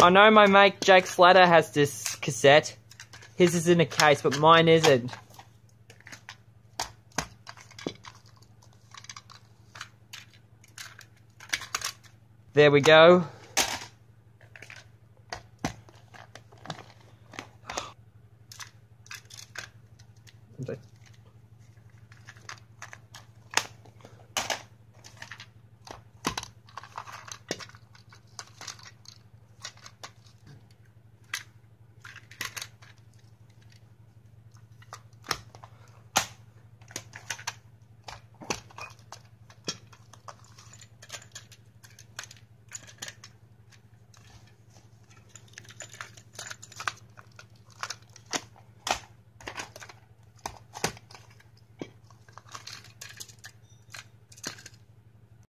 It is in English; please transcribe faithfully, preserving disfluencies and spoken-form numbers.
I know my mate Jake Slatter has this cassette. His is in a case, but mine isn't. There we go.